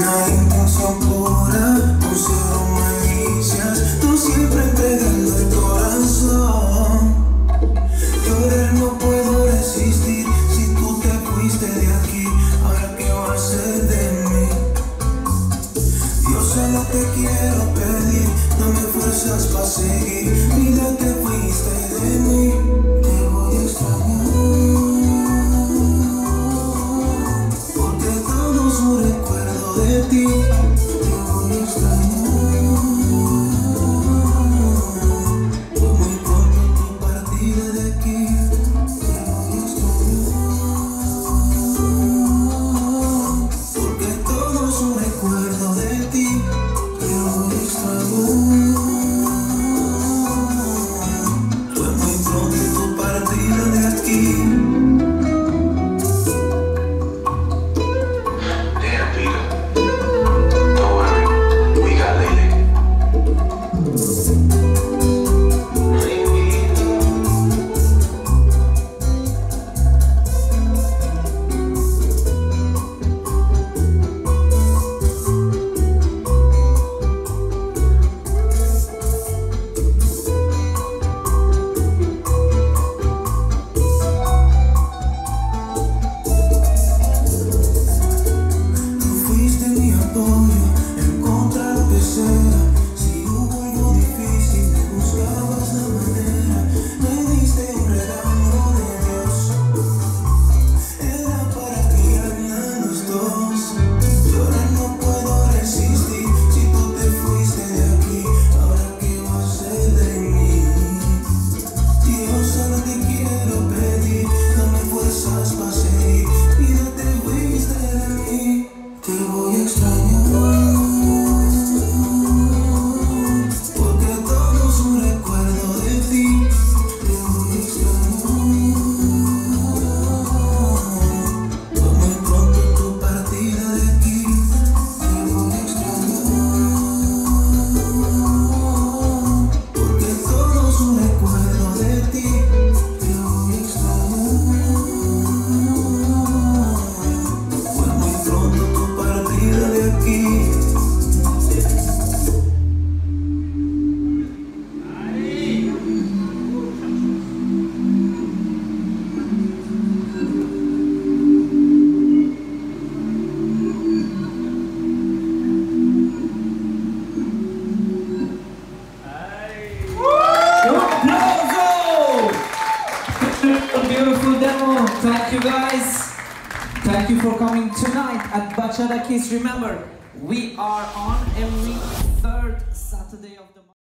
una intención pura, con cero malicias, tú siempre entregando el corazón. Llorar no puedo resistir, si tú te fuiste de aquí, ahora qué va a ser de mí. Yo solo te quiero pedir, dame fuerzas para seguir, vida te fuiste de mí, te voy a extrañar. Un recuerdo de ti, te voy a extrañar. Fue muy pronto tu partida de aquí, te voy a extrañar. Porque todo es un recuerdo de ti, te voy a extrañar. Fue muy pronto tu partida de aquí. Encontrar lo que sea, si hubo algo difícil, me buscabas la manera, me diste un regalo de Dios, era para criarnos los dos. Yo ahora no puedo resistir, si tú te fuiste de aquí, ahora qué va a ser de mí. Yo solo te quiero pedir, dame fuerzas para seguir, vida te fuiste de mí, te voy a extrañar. Beautiful demo. Thank you guys. Thank you for coming tonight at Bachata Kiss. Remember, we are on every third Saturday of the month.